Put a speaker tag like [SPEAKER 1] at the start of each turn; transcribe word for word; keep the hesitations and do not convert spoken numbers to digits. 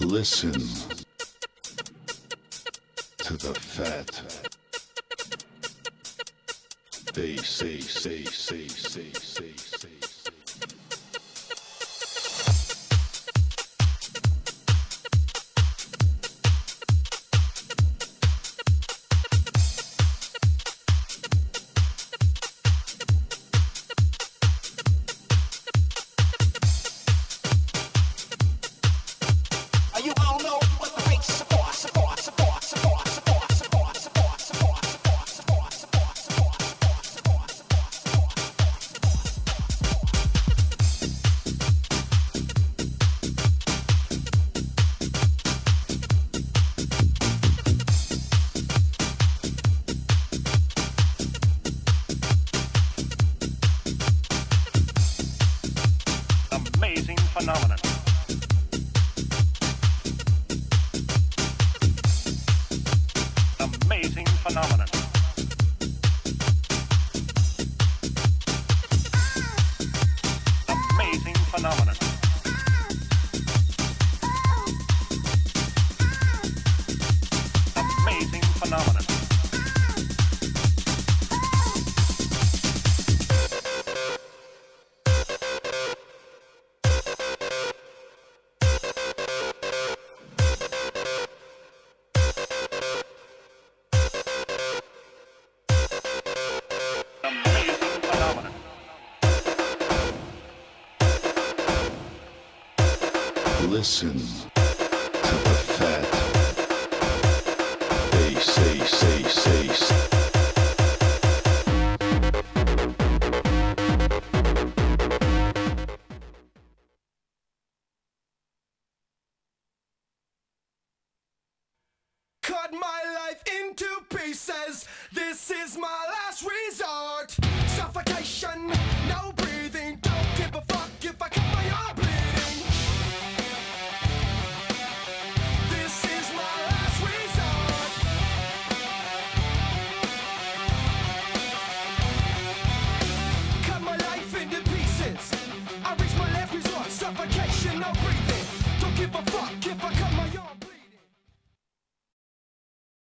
[SPEAKER 1] Listen to the fat bass, say, say, say, say, say, say.
[SPEAKER 2] Phenomenon. Amazing phenomenon. Amazing phenomenon. Amazing phenomenon.
[SPEAKER 1] Listen to the fat bass, say, say, say, say.
[SPEAKER 3] Cut my life into pieces. This is my last resort. Suffocation, no breathing. Don't give a fuck if I cut my arm bleeding. This is my last resort. Cut my life into pieces. I reach my last resort. Suffocation, no breathing. Don't give a fuck.